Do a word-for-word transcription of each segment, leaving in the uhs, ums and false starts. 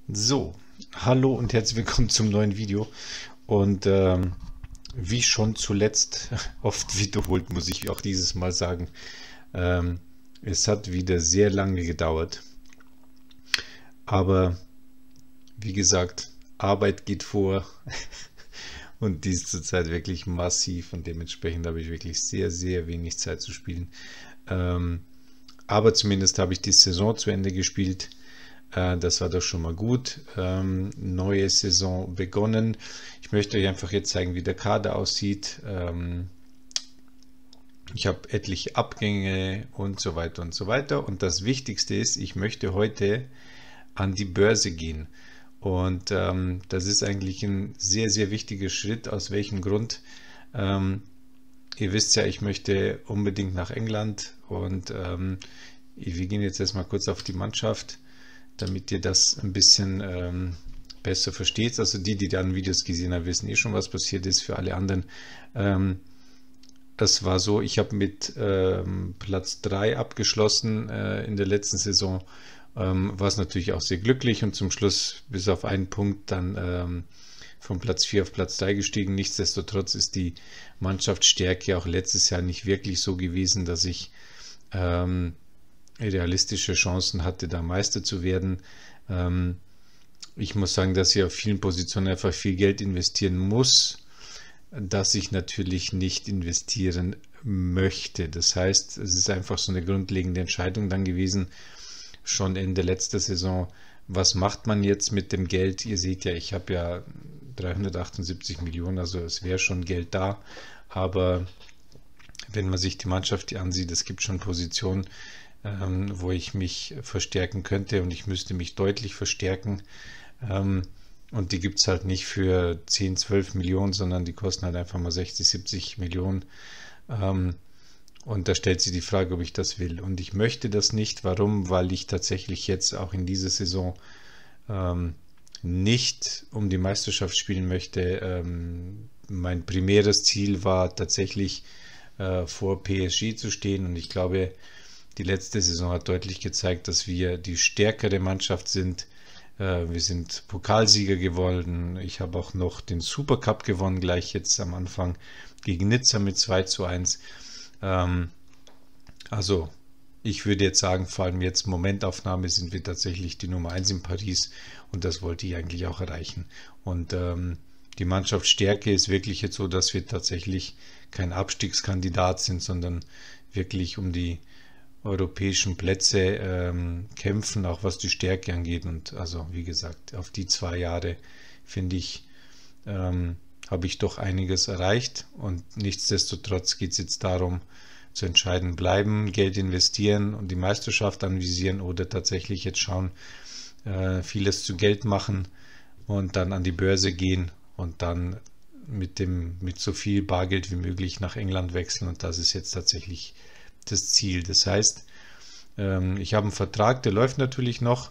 So, hallo und herzlich willkommen zum neuen Video. Und ähm, wie schon zuletzt oft wiederholt, muss ich auch dieses Mal sagen, ähm, es hat wieder sehr lange gedauert. Aber wie gesagt, Arbeit geht vor und die ist zurzeit wirklich massiv und dementsprechend habe ich wirklich sehr, sehr wenig Zeit zu spielen. Ähm, aber zumindest habe ich die Saison zu Ende gespielt. Das war doch schon mal gut. Ähm, neue Saison begonnen. Ich möchte euch einfach jetzt zeigen, wie der Kader aussieht. Ähm, ich habe etliche Abgänge und so weiter und so weiter. Und das Wichtigste ist, ich möchte heute an die Börse gehen. Und ähm, das ist eigentlich ein sehr, sehr wichtiger Schritt. Aus welchem Grund? Ähm, ihr wisst ja, ich möchte unbedingt nach England und ähm, wir gehen jetzt erstmal kurz auf die Mannschaft, damit ihr das ein bisschen ähm, besser versteht. Also die, die dann Videos gesehen haben, wissen eh schon, was passiert ist. Für alle anderen, ähm, das war so, ich habe mit ähm, Platz drei abgeschlossen äh, in der letzten Saison, ähm, war es natürlich auch sehr glücklich und zum Schluss bis auf einen Punkt dann ähm, von Platz vier auf Platz drei gestiegen. Nichtsdestotrotz ist die Mannschaftsstärke auch letztes Jahr nicht wirklich so gewesen, dass ich ähm, realistische Chancen hatte, da Meister zu werden. Ähm, ich muss sagen, dass ich auf vielen Positionen einfach viel Geld investieren muss, das ich natürlich nicht investieren möchte. Das heißt, es ist einfach so eine grundlegende Entscheidung dann gewesen, schon in der letzten Saison, was macht man jetzt mit dem Geld? Ihr seht ja, ich habe ja dreihundertachtundsiebzig Millionen, also es wäre schon Geld da, aber wenn man sich die Mannschaft ansieht, es gibt schon Positionen, ähm, wo ich mich verstärken könnte und ich müsste mich deutlich verstärken. Ähm, und die gibt es halt nicht für zehn, zwölf Millionen, sondern die kosten halt einfach mal sechzig, siebzig Millionen. Ähm, und da stellt sich die Frage, ob ich das will. Und ich möchte das nicht. Warum? Weil ich tatsächlich jetzt auch in dieser Saison ähm, nicht um die Meisterschaft spielen möchte. Ähm, mein primäres Ziel war tatsächlich äh, vor P S G zu stehen und ich glaube, die letzte Saison hat deutlich gezeigt, dass wir die stärkere Mannschaft sind. Äh, wir sind Pokalsieger geworden. Ich habe auch noch den Supercup gewonnen, gleich jetzt am Anfang gegen Nizza mit zwei zu eins. Ähm, also ich würde jetzt sagen, vor allem jetzt Momentaufnahme sind wir tatsächlich die Nummer eins in Paris und das wollte ich eigentlich auch erreichen. Und ähm, die Mannschaftsstärke ist wirklich jetzt so, dass wir tatsächlich kein Abstiegskandidat sind, sondern wirklich um die europäischen Plätze ähm, kämpfen, auch was die Stärke angeht. Und also wie gesagt, auf die zwei Jahre finde ich, ähm, habe ich doch einiges erreicht und nichtsdestotrotz geht es jetzt darum zu entscheiden, bleiben, Geld investieren und die Meisterschaft anvisieren oder tatsächlich jetzt schauen, äh, vieles zu Geld machen und dann an die Börse gehen und dann mit dem mit so viel Bargeld wie möglich nach England wechseln und das ist jetzt tatsächlich das Ziel. Das heißt, ähm, ich habe einen Vertrag, der läuft natürlich noch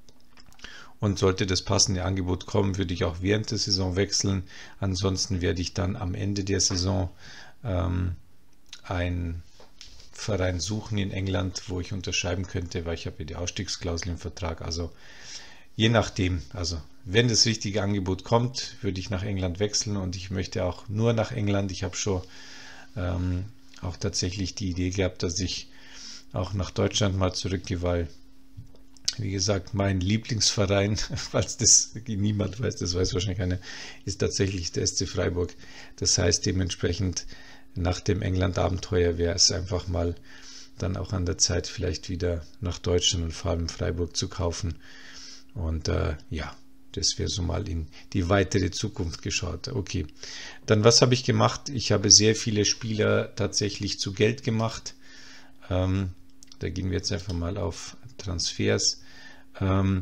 und sollte das passende Angebot kommen, würde ich auch während der Saison wechseln. Ansonsten werde ich dann am Ende der Saison ähm, einen Verein suchen in England, wo ich unterschreiben könnte, weil ich habe ja die Ausstiegsklausel im Vertrag. Also je nachdem, also wenn das richtige Angebot kommt, würde ich nach England wechseln und ich möchte auch nur nach England. Ich habe schon ähm, auch tatsächlich die Idee gehabt, dass ich auch nach Deutschland mal zurückgehe, weil, wie gesagt, mein Lieblingsverein, falls das niemand weiß, das weiß wahrscheinlich keiner, ist tatsächlich der S C Freiburg. Das heißt dementsprechend, nach dem England-Abenteuer wäre es einfach mal dann auch an der Zeit, vielleicht wieder nach Deutschland und vor allem Freiburg zu kaufen. Und äh, ja, das wäre so mal in die weitere Zukunft geschaut. Okay, dann was habe ich gemacht? Ich habe sehr viele Spieler tatsächlich zu Geld gemacht. Ähm, da gehen wir jetzt einfach mal auf Transfers. Ähm,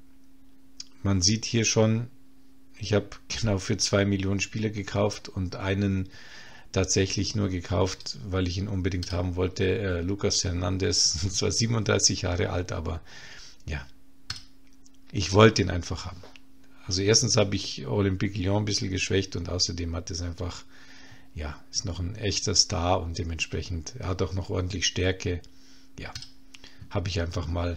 man sieht hier schon, ich habe genau für zwei Millionen Spieler gekauft und einen tatsächlich nur gekauft, weil ich ihn unbedingt haben wollte. Äh, Lucas Hernandez, zwar siebenunddreißig Jahre alt, aber ja, ich wollte ihn einfach haben. Also erstens habe ich Olympique Lyon ein bisschen geschwächt und außerdem hat es einfach, ja, ist noch ein echter Star und dementsprechend, er hat auch noch ordentlich Stärke. Ja, habe ich einfach mal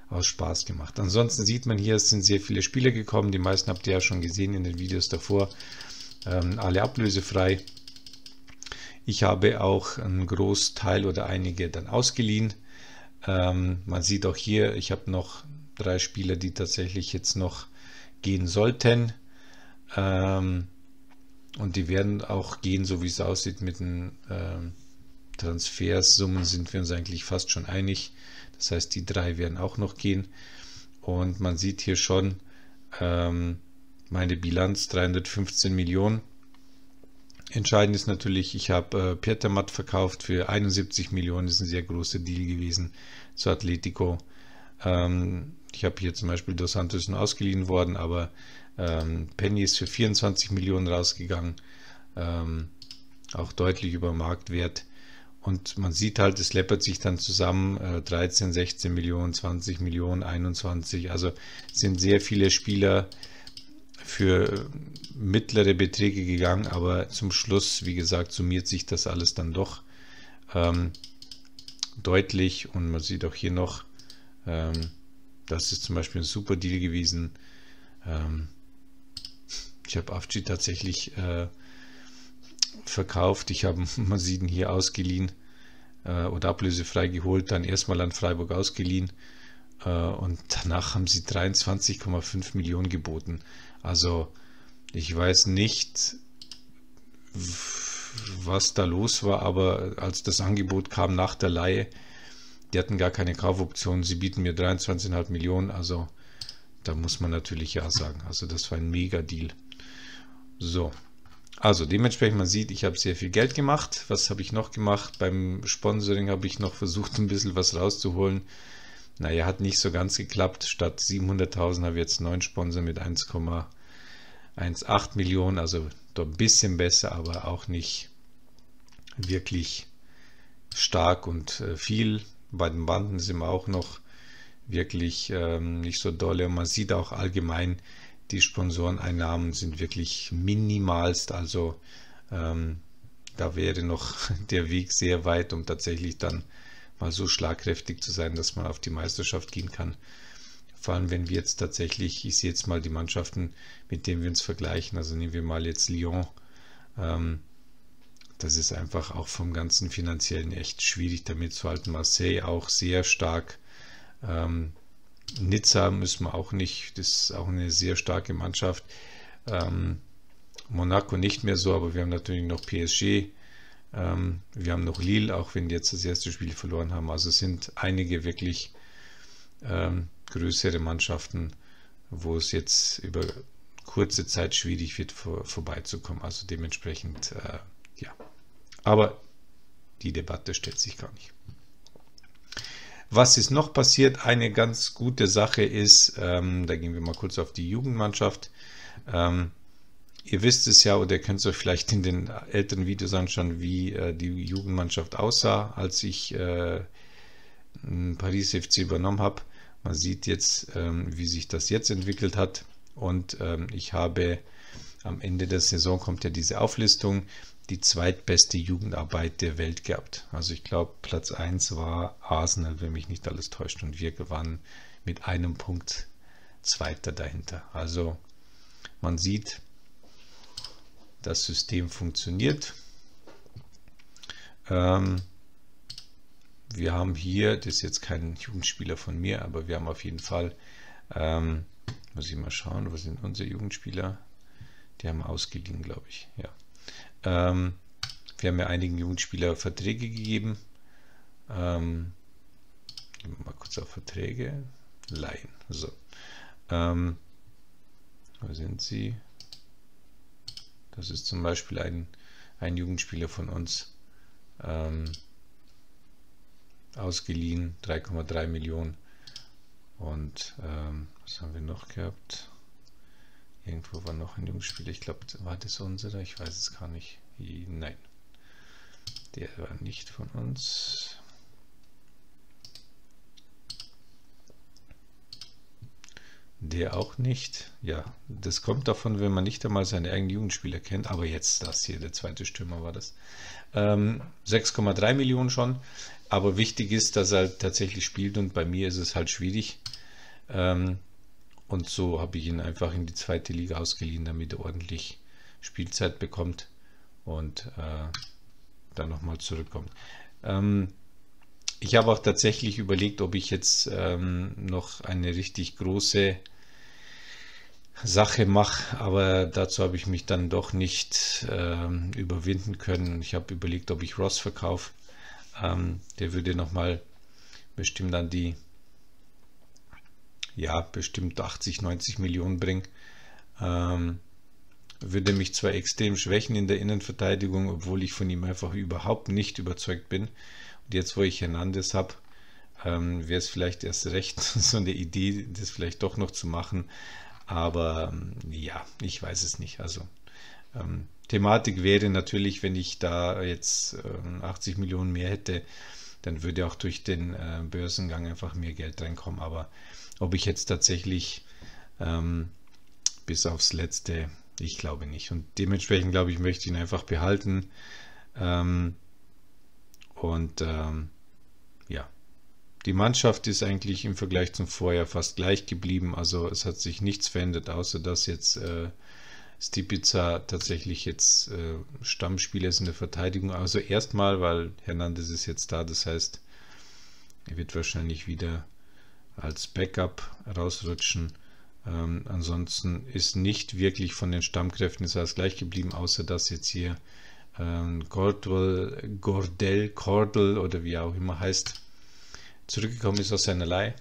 aus Spaß gemacht. Ansonsten sieht man hier, es sind sehr viele Spieler gekommen, die meisten habt ihr ja schon gesehen in den Videos davor, ähm, alle ablösefrei. Ich habe auch einen Großteil oder einige dann ausgeliehen. Ähm, man sieht auch hier, ich habe noch drei Spieler, die tatsächlich jetzt noch gehen sollten. Ähm, und die werden auch gehen, so wie es aussieht mit den ähm, Transfersummen sind wir uns eigentlich fast schon einig. Das heißt, die drei werden auch noch gehen. Und man sieht hier schon ähm, meine Bilanz dreihundertfünfzehn Millionen. Entscheidend ist natürlich, ich habe äh, Pietermatt verkauft für einundsiebzig Millionen. Das ist ein sehr großer Deal gewesen zu Atletico. Ähm, ich habe hier zum Beispiel Dos Santos ausgeliehen worden, aber ähm, Penny ist für vierundzwanzig Millionen rausgegangen. Ähm, auch deutlich über Marktwert. Und man sieht halt, es läppert sich dann zusammen, äh, dreizehn, sechzehn Millionen, zwanzig Millionen, einundzwanzig. Also sind sehr viele Spieler für mittlere Beträge gegangen, aber zum Schluss, wie gesagt, summiert sich das alles dann doch ähm, deutlich. Und man sieht auch hier noch, ähm, das ist zum Beispiel ein super Deal gewesen. Ähm, ich habe Avci tatsächlich äh, verkauft. Ich habe, man sieht ihn hier ausgeliehen äh, oder ablösefrei geholt, dann erstmal an Freiburg ausgeliehen äh, und danach haben sie dreiundzwanzig Komma fünf Millionen geboten. Also ich weiß nicht, was da los war, aber als das Angebot kam nach der Leihe, die hatten gar keine Kaufoption, sie bieten mir dreiundzwanzig Komma fünf Millionen, also da muss man natürlich ja sagen. Also das war ein Mega-Deal. So. Also dementsprechend, man sieht, ich habe sehr viel Geld gemacht. Was habe ich noch gemacht? Beim Sponsoring habe ich noch versucht, ein bisschen was rauszuholen. Naja, hat nicht so ganz geklappt. Statt siebenhunderttausend habe ich jetzt neun Sponsor mit eins Komma achtzehn Millionen. Also doch ein bisschen besser, aber auch nicht wirklich stark und äh, viel. Bei den Banden sind wir auch noch wirklich ähm, nicht so dolle. Und man sieht auch allgemein, die Sponsoreneinnahmen sind wirklich minimalst, also ähm, da wäre noch der Weg sehr weit, um tatsächlich dann mal so schlagkräftig zu sein, dass man auf die Meisterschaft gehen kann. Vor allem, wenn wir jetzt tatsächlich, ich sehe jetzt mal die Mannschaften, mit denen wir uns vergleichen, also nehmen wir mal jetzt Lyon, ähm, das ist einfach auch vom ganzen Finanziellen echt schwierig damit zu halten. Marseille auch sehr stark. Ähm, Nizza müssen wir auch nicht, das ist auch eine sehr starke Mannschaft. Ähm, Monaco nicht mehr so, aber wir haben natürlich noch P S G, ähm, wir haben noch Lille, auch wenn die jetzt das erste Spiel verloren haben. Also es sind einige wirklich ähm, größere Mannschaften, wo es jetzt über kurze Zeit schwierig wird, vor, vorbeizukommen. Also dementsprechend, äh, ja. Aber die Debatte stellt sich gar nicht. Was ist noch passiert? Eine ganz gute Sache ist, ähm, da gehen wir mal kurz auf die Jugendmannschaft. Ähm, ihr wisst es ja, oder ihr könnt es euch vielleicht in den älteren Videos anschauen, wie äh, die Jugendmannschaft aussah, als ich äh, Paris F C übernommen habe. Man sieht jetzt, ähm, wie sich das jetzt entwickelt hat. Und ähm, ich habe am Ende der Saison, kommt ja diese Auflistung, die zweitbeste Jugendarbeit der Welt gehabt. Also ich glaube, Platz eins war Arsenal, wenn mich nicht alles täuscht. Und wir gewannen mit einem Punkt Zweiter dahinter. Also man sieht, das System funktioniert. Ähm, wir haben hier, das ist jetzt kein Jugendspieler von mir, aber wir haben auf jeden Fall, ähm, muss ich mal schauen, wo sind unsere Jugendspieler? Die haben ausgeliehen, glaube ich. Ja. Ähm, wir haben ja einigen Jugendspieler Verträge gegeben. Ähm, gehen wir mal kurz auf Verträge. Leihen. So. Ähm, wo sind sie? Das ist zum Beispiel ein, ein Jugendspieler von uns. Ähm, ausgeliehen, drei Komma drei Millionen. Und ähm, was haben wir noch gehabt? Irgendwo war noch ein Jugendspieler, ich glaube, war das unserer? Ich weiß es gar nicht. Nein, der war nicht von uns. Der auch nicht. Ja, das kommt davon, wenn man nicht einmal seine eigenen Jugendspieler kennt. Aber jetzt das hier, der zweite Stürmer war das. Ähm, sechs Komma drei Millionen schon. Aber wichtig ist, dass er tatsächlich spielt. Und bei mir ist es halt schwierig. Ähm, und so habe ich ihn einfach in die zweite Liga ausgeliehen, damit er ordentlich Spielzeit bekommt und äh, dann nochmal zurückkommt. Ähm, ich habe auch tatsächlich überlegt, ob ich jetzt ähm, noch eine richtig große Sache mache, aber dazu habe ich mich dann doch nicht ähm, überwinden können. Ich habe überlegt, ob ich Ross verkaufe. Ähm, der würde nochmal bestimmt an die, ja, bestimmt achtzig, neunzig Millionen bringen. Ähm, würde mich zwar extrem schwächen in der Innenverteidigung, obwohl ich von ihm einfach überhaupt nicht überzeugt bin. Und jetzt, wo ich Hernandez habe, ähm, wäre es vielleicht erst recht so eine Idee, das vielleicht doch noch zu machen. Aber ähm, ja, ich weiß es nicht. Also ähm, Thematik wäre natürlich, wenn ich da jetzt ähm, achtzig Millionen mehr hätte, dann würde auch durch den äh, Börsengang einfach mehr Geld reinkommen. Aber ob ich jetzt tatsächlich ähm, bis aufs Letzte, ich glaube nicht. Und dementsprechend glaube ich, möchte ich ihn einfach behalten. Ähm, und ähm, ja, die Mannschaft ist eigentlich im Vergleich zum Vorjahr fast gleich geblieben. Also es hat sich nichts verändert, außer dass jetzt äh, Stipica tatsächlich jetzt äh, Stammspieler ist in der Verteidigung. Also erstmal, weil Hernandez ist jetzt da. Das heißt, er wird wahrscheinlich wieder als Backup rausrutschen. Ähm, ansonsten ist nicht wirklich von den Stammkräften ist alles gleich geblieben, außer dass jetzt hier ähm, Gordel, Gordel, Cordel oder wie er auch immer heißt, zurückgekommen ist aus seiner Leihe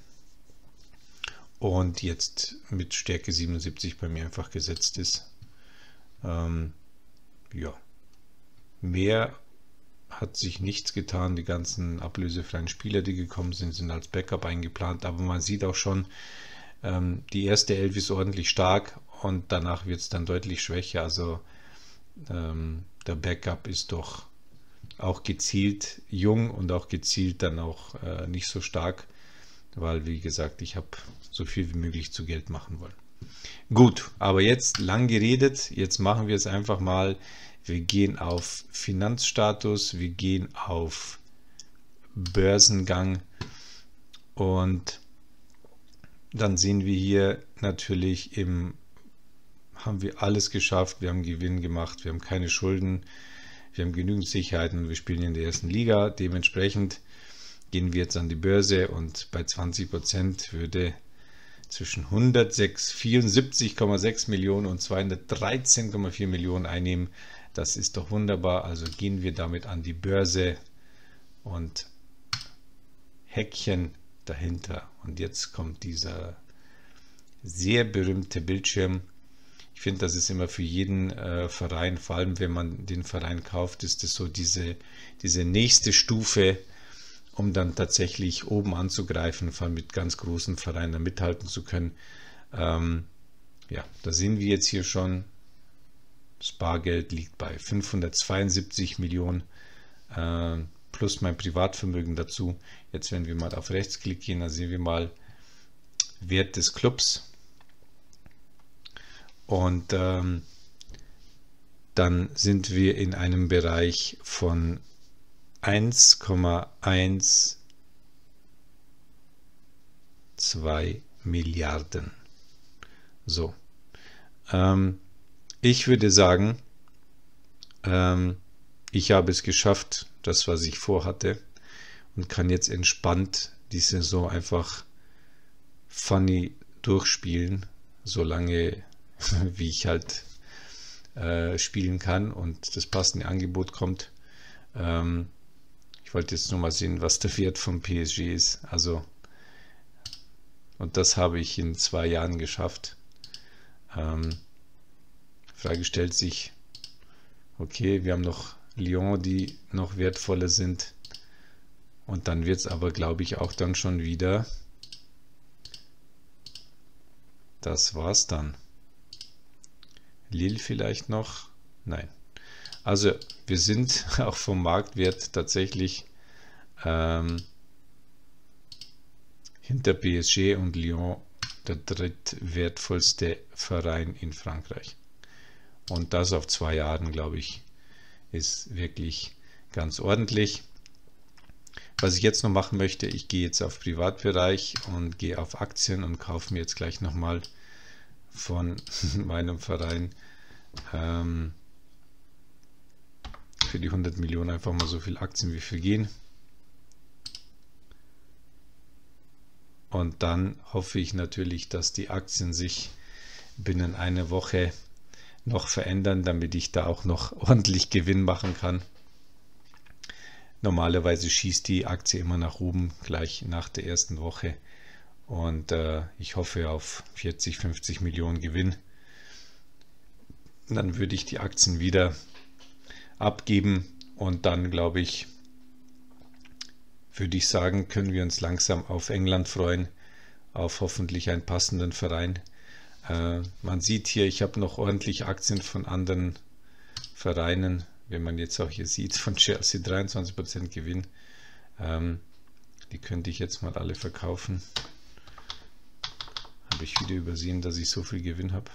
und jetzt mit Stärke siebenundsiebzig bei mir einfach gesetzt ist. Ähm, ja, mehr hat sich nichts getan. Die ganzen ablösefreien Spieler, die gekommen sind, sind als Backup eingeplant, aber man sieht auch schon, ähm, die erste Elf ist ordentlich stark und danach wird es dann deutlich schwächer. Also ähm, der Backup ist doch auch gezielt jung und auch gezielt dann auch äh, nicht so stark, weil, wie gesagt, ich habe so viel wie möglich zu Geld machen wollen. Gut, aber jetzt lang geredet, jetzt machen wir es einfach mal. Wir gehen auf Finanzstatus, wir gehen auf Börsengang und dann sehen wir hier natürlich im haben wir alles geschafft, wir haben Gewinn gemacht, wir haben keine Schulden, wir haben genügend Sicherheiten, wir spielen in der ersten Liga, dementsprechend gehen wir jetzt an die Börse und bei zwanzig Prozent würde zwischen hundertvierundsiebzig Komma sechs Millionen und zweihundertdreizehn Komma vier Millionen einnehmen. Das ist doch wunderbar, also gehen wir damit an die Börse und Häkchen dahinter. Und jetzt kommt dieser sehr berühmte Bildschirm. Ich finde, das ist immer für jeden äh, Verein, vor allem wenn man den Verein kauft, ist das so diese, diese nächste Stufe, um dann tatsächlich oben anzugreifen, vor allem mit ganz großen Vereinen mithalten zu können. Ähm, ja, da sehen wir jetzt hier schon, das Bargeld liegt bei fünfhundertzweiundsiebzig Millionen äh, plus mein Privatvermögen dazu. Jetzt, wenn wir mal auf Rechtsklick gehen, dann sehen wir mal Wert des Clubs. Und ähm, dann sind wir in einem Bereich von eins Komma zwölf Milliarden. So. Ähm, ich würde sagen, ähm, ich habe es geschafft, das, was ich vorhatte, und kann jetzt entspannt die Saison einfach funny durchspielen, solange wie ich halt äh, spielen kann und das passende Angebot kommt. Ähm, ich wollte jetzt nur mal sehen, was der Wert vom P S G ist. Also, und das habe ich in zwei Jahren geschafft. Ähm, Frage stellt sich, okay, wir haben noch Lyon, die noch wertvoller sind. Und dann wird es aber, glaube ich, auch dann schon wieder. Das war's dann. Lille vielleicht noch? Nein. Also wir sind auch vom Marktwert tatsächlich ähm, hinter P S G und Lyon der drittwertvollste Verein in Frankreich. Und das auf zwei Jahren, glaube ich, ist wirklich ganz ordentlich. Was ich jetzt noch machen möchte, ich gehe jetzt auf Privatbereich und gehe auf Aktien und kaufe mir jetzt gleich nochmal von meinem Verein ähm, für die hundert Millionen einfach mal so viel Aktien, wie viel gehen. Und dann hoffe ich natürlich, dass die Aktien sich binnen einer Woche noch verändern, damit ich da auch noch ordentlich Gewinn machen kann. Normalerweise schießt die Aktie immer nach oben, gleich nach der ersten Woche. Und äh, ich hoffe auf vierzig, fünfzig Millionen Gewinn. Dann würde ich die Aktien wieder abgeben und dann, glaube ich, würde ich sagen, können wir uns langsam auf England freuen, auf hoffentlich einen passenden Verein. Äh, man sieht hier, ich habe noch ordentlich Aktien von anderen Vereinen, wenn man jetzt auch hier sieht, von Chelsea dreiundzwanzig Prozent Gewinn. Ähm, die könnte ich jetzt mal alle verkaufen. Habe ich wieder übersehen, dass ich so viel Gewinn habe.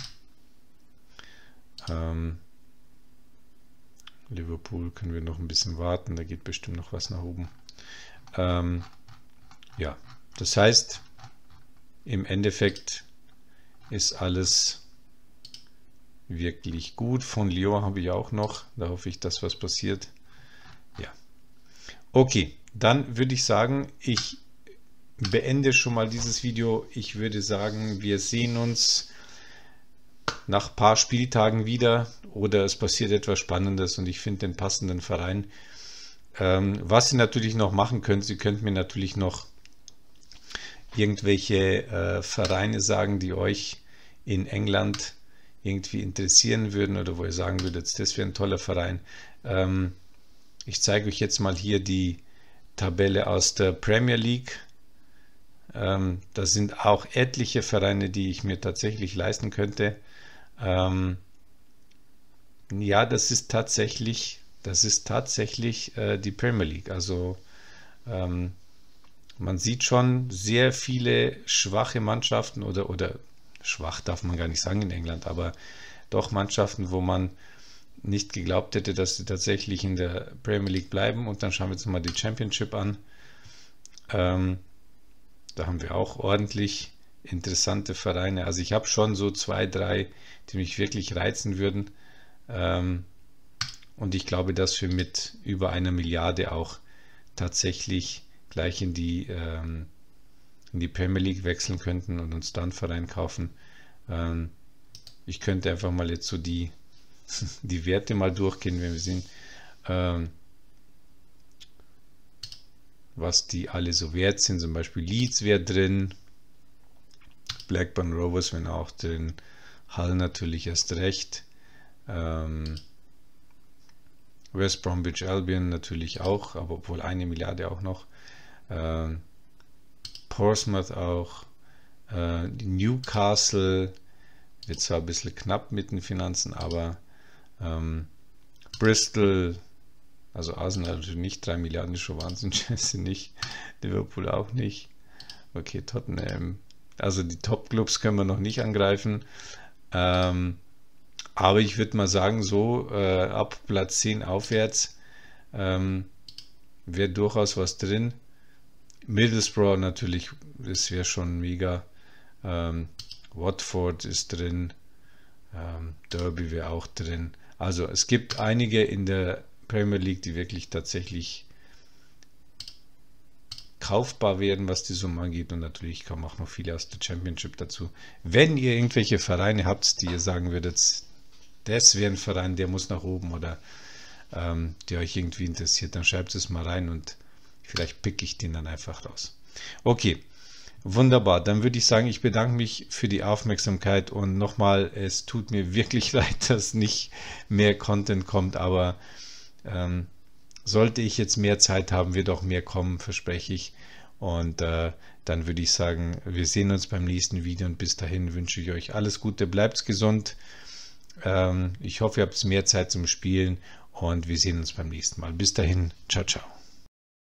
Ähm, Liverpool können wir noch ein bisschen warten, da geht bestimmt noch was nach oben. Ähm, ja, das heißt, im Endeffekt ist alles wirklich gut. Von Lyon habe ich auch noch, da hoffe ich, dass was passiert. Ja, okay, dann würde ich sagen, ich beende schon mal dieses Video. Ich würde sagen, wir sehen uns nach ein paar Spieltagen wieder oder es passiert etwas Spannendes und ich finde den passenden Verein. Ähm, was ihr natürlich noch machen könnt, Sie könnt mir natürlich noch irgendwelche äh, Vereine sagen, die euch in England irgendwie interessieren würden oder wo ihr sagen würdet, das wäre ein toller Verein. Ähm, ich zeige euch jetzt mal hier die Tabelle aus der Premier League. Ähm, da sind auch etliche Vereine, die ich mir tatsächlich leisten könnte. Ähm, ja, das ist tatsächlich, das ist tatsächlich äh, die Premier League. Also ähm, man sieht schon sehr viele schwache Mannschaften oder, oder schwach darf man gar nicht sagen in England, aber doch Mannschaften, wo man nicht geglaubt hätte, dass sie tatsächlich in der Premier League bleiben. Und dann schauen wir uns mal die Championship an. Ähm, da haben wir auch ordentlich interessante Vereine. Also ich habe schon so zwei, drei, die mich wirklich reizen würden. Ähm, und ich glaube, dass wir mit über einer Milliarde auch tatsächlich gleich in die, ähm, in die Premier League wechseln könnten und uns dann einen Verein kaufen. Ähm, ich könnte einfach mal jetzt so die, die Werte mal durchgehen, wenn wir sehen, ähm, was die alle so wert sind. Zum Beispiel Leeds wäre drin, Blackburn Rovers wären auch drin, Hull natürlich erst recht, ähm, West Bromwich Albion natürlich auch, aber obwohl eine Milliarde auch noch, ähm, Portsmouth auch, äh, Newcastle wird zwar ein bisschen knapp mit den Finanzen, aber ähm, Bristol, also Arsenal natürlich nicht, drei Milliarden ist schon Wahnsinn, Chelsea nicht, Liverpool auch nicht, okay, Tottenham, also die Top-Clubs können wir noch nicht angreifen, ähm, aber ich würde mal sagen, so äh, ab Platz zehn aufwärts ähm, wäre durchaus was drin. Middlesbrough natürlich, das wäre schon mega. Ähm, Watford ist drin, ähm, Derby wäre auch drin. Also es gibt einige in der Premier League, die wirklich tatsächlich kaufbar werden, was die Summe angeht, und natürlich kommen auch noch viele aus der Championship dazu. Wenn ihr irgendwelche Vereine habt, die ihr sagen würdet, das wäre ein Verein, der muss nach oben oder ähm, der euch irgendwie interessiert, dann schreibt es mal rein und vielleicht picke ich den dann einfach raus. Okay, wunderbar. Dann würde ich sagen, ich bedanke mich für die Aufmerksamkeit und nochmal, es tut mir wirklich leid, dass nicht mehr Content kommt, aber ähm, sollte ich jetzt mehr Zeit haben, wird auch mehr kommen, verspreche ich. Und äh, dann würde ich sagen, wir sehen uns beim nächsten Video und bis dahin wünsche ich euch alles Gute, bleibt gesund. Ähm, ich hoffe, ihr habt mehr Zeit zum Spielen und wir sehen uns beim nächsten Mal. Bis dahin, ciao, ciao.